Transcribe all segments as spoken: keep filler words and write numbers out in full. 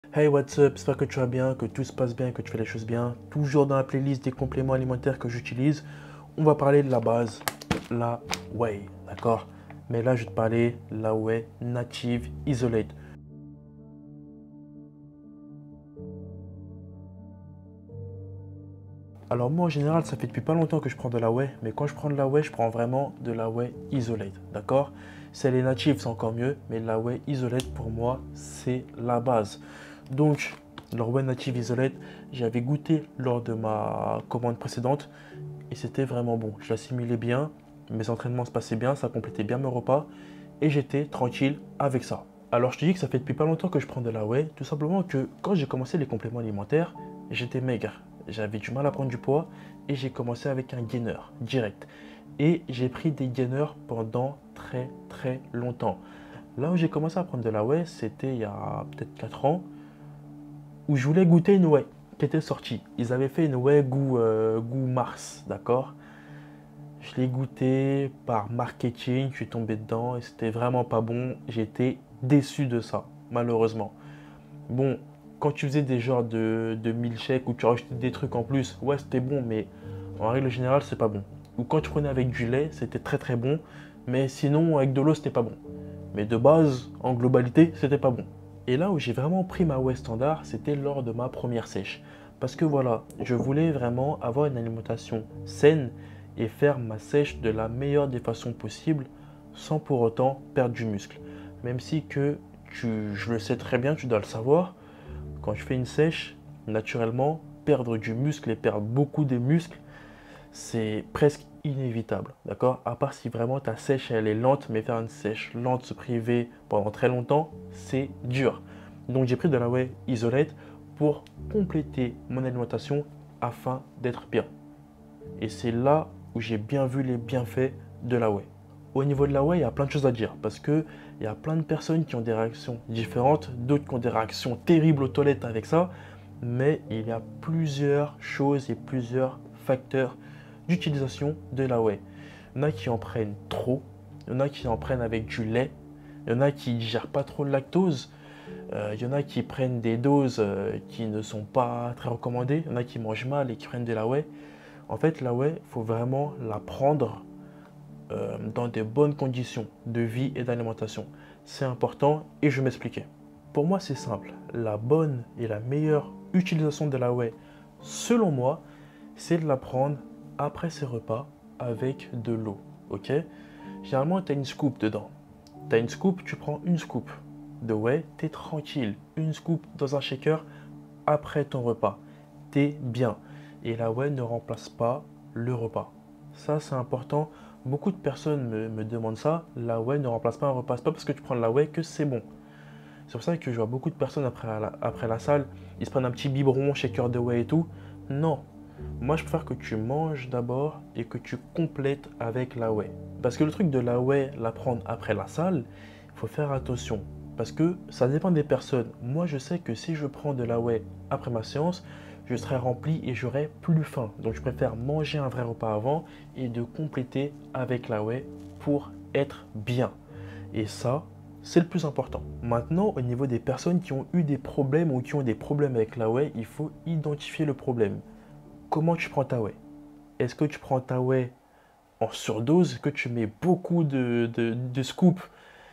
Hey, what's up? J'espère que tu vas bien, que tout se passe bien, que tu fais les choses bien. Toujours dans la playlist des compléments alimentaires que j'utilise, on va parler de la base, la whey, d'accord? Mais là, je vais te parler de la whey native isolate. Alors moi, en général, ça fait depuis pas longtemps que je prends de la whey, mais quand je prends de la whey, je prends vraiment de la whey isolate, d'accord? Si elle est native, c'est encore mieux, mais la whey isolate, pour moi, c'est la base. Donc, leur whey native isolate, j'avais goûté lors de ma commande précédente et c'était vraiment bon. Je l'assimilais bien, mes entraînements se passaient bien, ça complétait bien mes repas et j'étais tranquille avec ça. Alors je te dis que ça fait depuis pas longtemps que je prends de la whey, tout simplement que quand j'ai commencé les compléments alimentaires, j'étais maigre. J'avais du mal à prendre du poids et j'ai commencé avec un gainer direct. Et j'ai pris des gainers pendant très très longtemps. Là où j'ai commencé à prendre de la whey, c'était il y a peut-être quatre ans, où je voulais goûter une whey qui était sortie. Ils avaient fait une whey goût, euh, goût Mars, d'accord? Je l'ai goûté par marketing, je suis tombé dedans et c'était vraiment pas bon. J'étais déçu de ça, malheureusement. Bon, quand tu faisais des genres de, de milkshake où tu rajoutais des trucs en plus, ouais, c'était bon, mais en règle générale, c'est pas bon. Ou quand tu prenais avec du lait, c'était très très bon, mais sinon, avec de l'eau, c'était pas bon. Mais de base, en globalité, c'était pas bon. Et là où j'ai vraiment pris ma whey standard, c'était lors de ma première sèche. Parce que voilà, je voulais vraiment avoir une alimentation saine et faire ma sèche de la meilleure des façons possibles sans pour autant perdre du muscle. Même si que tu, je le sais très bien, tu dois le savoir, quand je fais une sèche, naturellement, perdre du muscle et perdre beaucoup de muscles, c'est presque inévitable, d'accord? À part si vraiment ta sèche elle est lente, mais faire une sèche lente, se priver pendant très longtemps, c'est dur. Donc j'ai pris de la whey isolate pour compléter mon alimentation afin d'être bien. Et c'est là où j'ai bien vu les bienfaits de la whey. Au niveau de la whey, il y a plein de choses à dire parce que il y a plein de personnes qui ont des réactions différentes, d'autres qui ont des réactions terribles aux toilettes avec ça, mais il y a plusieurs choses et plusieurs facteurs d'utilisation de la whey. Il y en a qui en prennent trop, il y en a qui en prennent avec du lait, il y en a qui ne digèrent pas trop le lactose, euh, il y en a qui prennent des doses euh, qui ne sont pas très recommandées, il y en a qui mangent mal et qui prennent de la whey. En fait, la whey, il faut vraiment la prendre euh, dans des bonnes conditions de vie et d'alimentation. C'est important et je vais m'expliquer. Pour moi, c'est simple. La bonne et la meilleure utilisation de la whey, selon moi, c'est de la prendre après ses repas avec de l'eau. Ok? Généralement, tu as une scoop dedans. Tu as une scoop, tu prends une scoop de whey, tu es tranquille. Une scoop dans un shaker après ton repas. Tu es bien. Et la whey ne remplace pas le repas. Ça, c'est important. Beaucoup de personnes me, me demandent ça. La whey ne remplace pas un repas. C'est pas parce que tu prends de la whey que c'est bon. C'est pour ça que je vois beaucoup de personnes après la, après la salle, ils se prennent un petit biberon, shaker de whey et tout. Non. Moi, je préfère que tu manges d'abord et que tu complètes avec la whey. Parce que le truc de la whey, la prendre après la salle, il faut faire attention. Parce que ça dépend des personnes. Moi, je sais que si je prends de la whey après ma séance, je serai rempli et j'aurai plus faim. Donc, je préfère manger un vrai repas avant et de compléter avec la whey pour être bien. Et ça, c'est le plus important. Maintenant, au niveau des personnes qui ont eu des problèmes ou qui ont des problèmes avec la whey, il faut identifier le problème. Comment tu prends ta whey? Est-ce que tu prends ta whey en surdose? Est-ce que tu mets beaucoup de, de, de scoop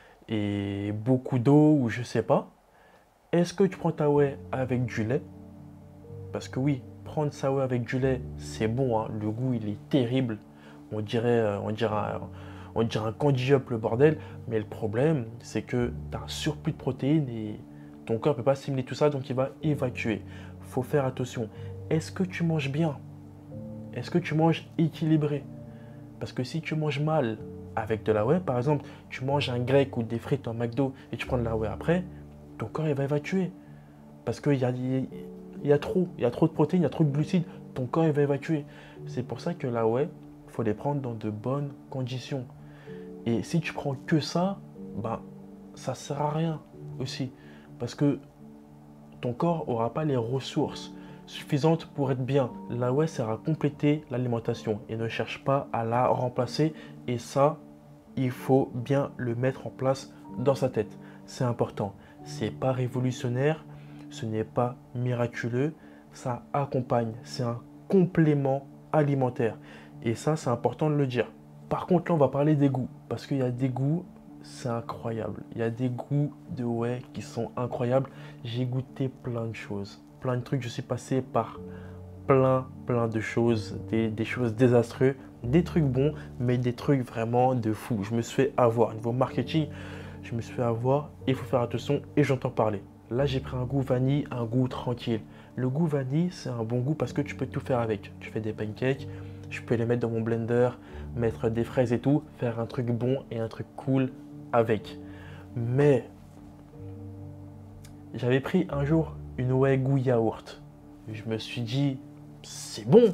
et beaucoup d'eau ou je sais pas? Est-ce que tu prends ta whey avec du lait? Parce que oui, prendre sa whey avec du lait, c'est bon, hein. Le goût il est terrible. On dirait, euh, on dirait, un, on dirait un candy up le bordel. Mais le problème, c'est que tu as un surplus de protéines et ton corps ne peut pas assimiler tout ça, donc il va évacuer. Faut faire attention. Est-ce que tu manges bien? Est-ce que tu manges équilibré? Parce que si tu manges mal avec de la whey, par exemple, tu manges un grec ou des frites en McDo et tu prends de la whey après, ton corps il va évacuer. Parce qu'il y a, il y a trop, il y a trop de protéines, il y a trop de glucides, ton corps il va évacuer. C'est pour ça que la whey, il faut les prendre dans de bonnes conditions. Et si tu prends que ça, ben, ça ne sert à rien aussi. Parce que ton corps n'aura pas les ressources suffisantes pour être bien. La whey sert à compléter l'alimentation et ne cherche pas à la remplacer. Et ça, il faut bien le mettre en place dans sa tête. C'est important. C'est pas révolutionnaire. Ce n'est pas miraculeux, ça accompagne, c'est un complément alimentaire. Et ça, c'est important de le dire. Par contre, là, on va parler des goûts, parce qu'il y a des goûts, c'est incroyable. Il y a des goûts de whey qui sont incroyables. J'ai goûté plein de choses, plein de trucs. Je suis passé par plein, plein de choses, des, des choses désastreuses, des trucs bons, mais des trucs vraiment de fou. Je me suis fait avoir. Niveau marketing, je me suis fait avoir. Il faut faire attention et j'entends parler. Là, j'ai pris un goût vanille, un goût tranquille. Le goût vanille, c'est un bon goût parce que tu peux tout faire avec. Tu fais des pancakes, je peux les mettre dans mon blender, mettre des fraises et tout, faire un truc bon et un truc cool avec. Mais j'avais pris un jour une whey goût yaourt. Je me suis dit, c'est bon.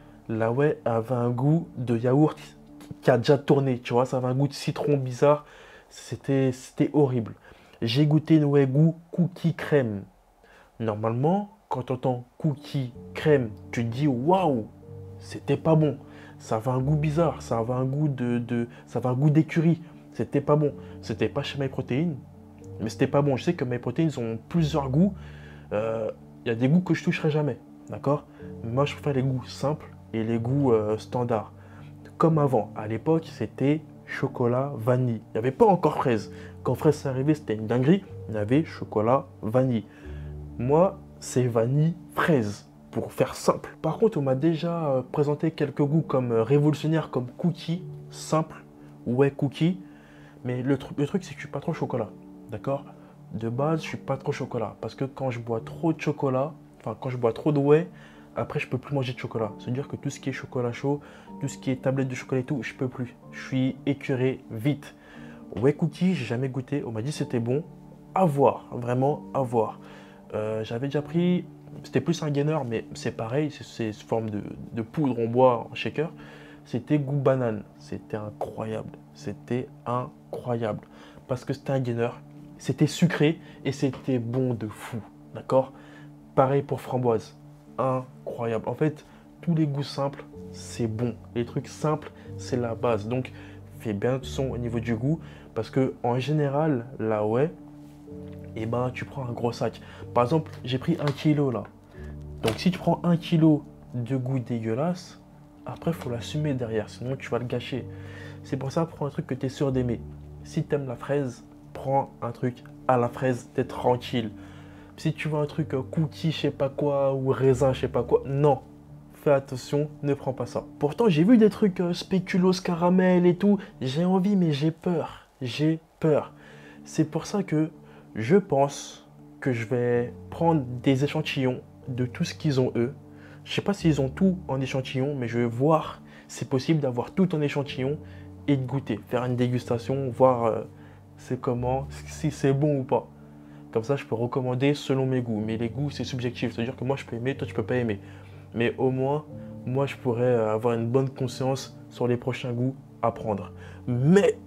La whey avait un goût de yaourt qui a déjà tourné, tu vois, ça avait un goût de citron bizarre. C'était c'était horrible. J'ai goûté une whey goût cookie crème. Normalement, quand tu entends cookie crème, tu te dis waouh, c'était pas bon. Ça avait un goût bizarre, ça avait un goût de, de ça avait un goût d'écurie. C'était pas bon. C'était pas chez MyProtein, mais c'était pas bon. Je sais que MyProtein, ils ont plusieurs goûts. Il euh, y a des goûts que je toucherai jamais, d'accord? Moi, je préfère les goûts simples et les goûts euh, standards. Comme avant, à l'époque, c'était chocolat vanille. Il n'y avait pas encore fraise. Quand fraise c'est arrivé, c'était une dinguerie. Il y avait chocolat vanille. Moi, c'est vanille fraise, pour faire simple. Par contre, on m'a déjà euh, présenté quelques goûts comme euh, révolutionnaires, comme cookie, simple, ouais cookie. Mais le, tr le truc, c'est que je suis pas trop chocolat, d'accord? De base, je suis pas trop chocolat. Parce que quand je bois trop de chocolat, enfin, quand je bois trop de whey, après, je peux plus manger de chocolat. C'est-à-dire que tout ce qui est chocolat chaud, tout ce qui est tablette de chocolat et tout, je peux plus. Je suis écœuré vite. Whey cookie, j'ai jamais goûté. On m'a dit c'était bon. À voir, vraiment à voir. Euh, J'avais déjà pris, c'était plus un gainer, mais c'est pareil, c'est une forme de, de poudre, on boit en shaker. C'était goût banane. C'était incroyable. C'était incroyable. Parce que c'était un gainer, c'était sucré et c'était bon de fou. D'accord? Pareil pour framboise. Incroyable. En fait, tous les goûts simples, c'est bon. Les trucs simples, c'est la base. Donc, fais bien attention au niveau du goût parce que en général, la whey, eh ben, tu prends un gros sac. Par exemple, j'ai pris un kilo là. Donc, si tu prends un kilo de goût dégueulasse, après, il faut l'assumer derrière, sinon tu vas le gâcher. C'est pour ça, prends un truc que tu es sûr d'aimer. Si tu aimes la fraise, prends un truc à la fraise, t'es tranquille. Si tu veux un truc cookie, je sais pas quoi, ou raisin, je sais pas quoi, non. Fais attention, ne prends pas ça. Pourtant, j'ai vu des trucs euh, spéculoos, caramel et tout. J'ai envie, mais j'ai peur. J'ai peur. C'est pour ça que je pense que je vais prendre des échantillons de tout ce qu'ils ont eux. Je sais pas s'ils ont tout en échantillon, mais je vais voir si c'est possible d'avoir tout en échantillon et de goûter. Faire une dégustation, voir euh, c'est comment, si c'est bon ou pas. Comme ça, je peux recommander selon mes goûts. Mais les goûts, c'est subjectif. C'est-à-dire que moi, je peux aimer, toi, tu peux pas aimer. Mais au moins, moi, je pourrais avoir une bonne conscience sur les prochains goûts à prendre. Mais,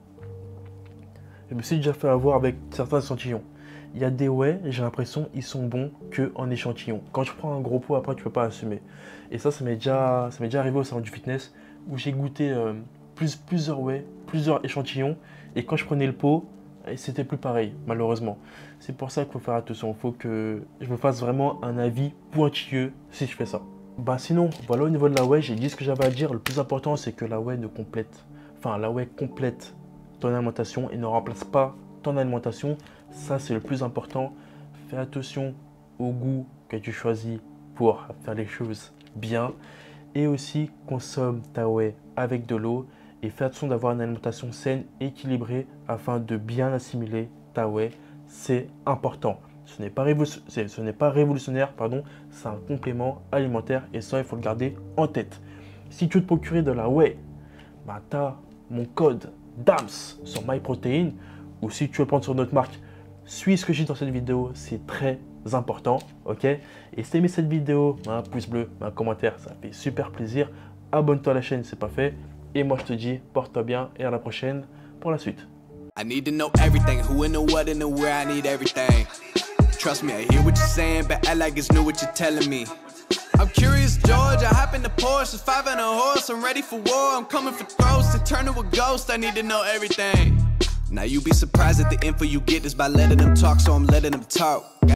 je me suis déjà fait avoir avec certains échantillons. Il y a des whey, j'ai l'impression ils sont bons que en échantillon. Quand je prends un gros pot, après, tu peux pas assumer. Et ça, ça m'est déjà, ça m'est déjà arrivé au salon du fitness où j'ai goûté euh, plus, plusieurs whey, plusieurs échantillons. Et quand je prenais le pot, c'était plus pareil, malheureusement. C'est pour ça qu'il faut faire attention. Il faut que je me fasse vraiment un avis pointilleux si je fais ça. Bah sinon, voilà au niveau de la whey, j'ai dit ce que j'avais à dire. Le plus important, c'est que la whey ne complète, enfin la whey complète ton alimentation et ne remplace pas ton alimentation. Ça, c'est le plus important. Fais attention au goût que tu choisis pour faire les choses bien. Et aussi, consomme ta whey avec de l'eau. Et fais attention d'avoir une alimentation saine, équilibrée, afin de bien assimiler ta whey. C'est important. Ce n'est pas, ce n'est pas révolutionnaire, pardon, c'est un complément alimentaire et ça, il faut le garder en tête. Si tu veux te procurer de la whey, bah, tu as mon code D A M S sur MyProtein, ou si tu veux prendre sur notre marque, suis ce que j'ai dit dans cette vidéo, c'est très important, ok? Et si tu as aimé cette vidéo, un pouce bleu, un commentaire, ça fait super plaisir. Abonne-toi à la chaîne si ce n'est pas fait. Et moi, je te dis, porte-toi bien et à la prochaine pour la suite. I need to know everything, who and the what and the where, I need everything. Trust me, I hear what you're saying, but I like it's new what you're telling me. I'm curious, George, I hop in the Porsche, it's five and a horse, I'm ready for war, I'm coming for throats, to turn to a ghost, I need to know everything. Now you be surprised at the info you get is by letting them talk, so I'm letting them talk.